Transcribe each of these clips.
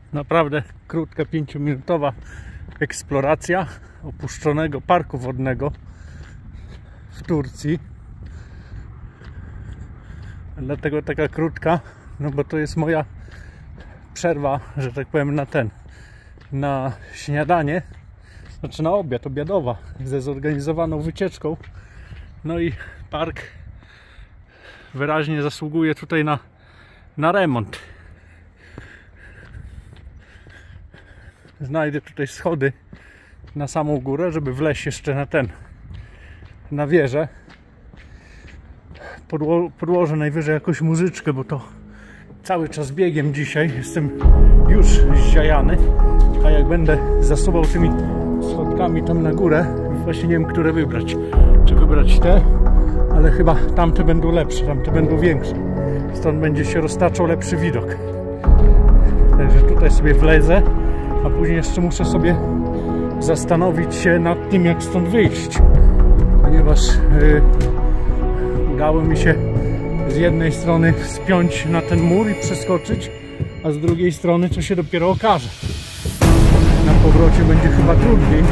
Naprawdę krótka, 5-minutowa eksploracja opuszczonego parku wodnego w Turcji. Dlatego taka krótka, no bo to jest moja przerwa, że tak powiem, na śniadanie, znaczy na obiad, obiadowa, ze zorganizowaną wycieczką. No i park wyraźnie zasługuje tutaj na remont. Znajdę tutaj schody na samą górę, żeby wleźć jeszcze na wieżę. Podłożę najwyżej jakąś muzyczkę, bo to cały czas biegiem dzisiaj. Jestem już zziajany, a jak będę zasuwał tymi schodkami tam na górę, właśnie nie wiem, które wybrać. Czy wybrać te, ale chyba tamte będą lepsze, tamte będą większe. Stąd będzie się roztaczał lepszy widok. Także tutaj sobie wlezę, a później jeszcze muszę sobie zastanowić się nad tym, jak stąd wyjść. Ponieważ udało mi się z jednej strony wspiąć na ten mur i przeskoczyć, a z drugiej strony to się dopiero okaże. Na powrocie będzie chyba trudniej.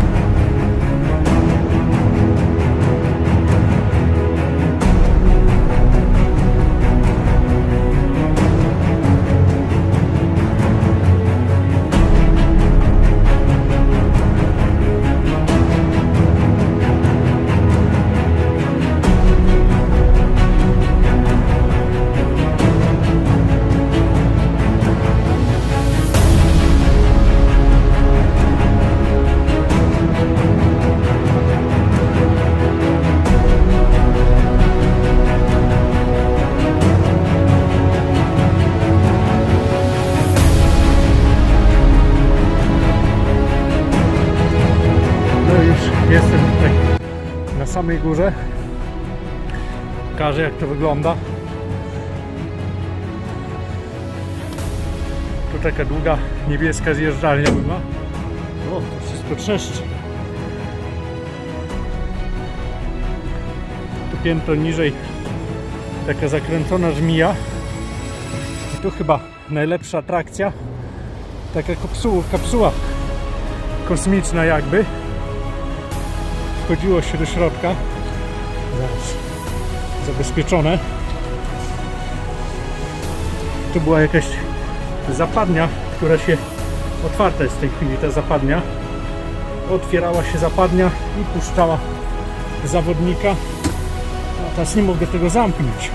Jestem tutaj na samej górze. Pokażę, jak to wygląda. Tu taka długa niebieska zjeżdżalnia była. O, to wszystko trzeszczy. Tu piętro niżej taka zakręcona żmija. I tu chyba najlepsza atrakcja. Taka kapsuła kosmiczna jakby. Wchodziło się do środka. Zaraz. Zabezpieczone. Tu była jakaś zapadnia, która się... Otwarta jest w tej chwili ta zapadnia. Otwierała się zapadnia i puszczała zawodnika. A teraz nie mogę tego zamknąć.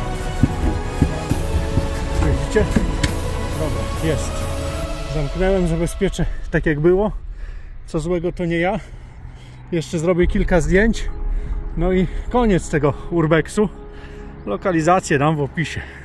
Widzicie? Dobra, jest. Zamknąłem, zabezpieczę tak jak było. Co złego to nie ja. Jeszcze zrobię kilka zdjęć. No i koniec tego urbexu. Lokalizację dam w opisie.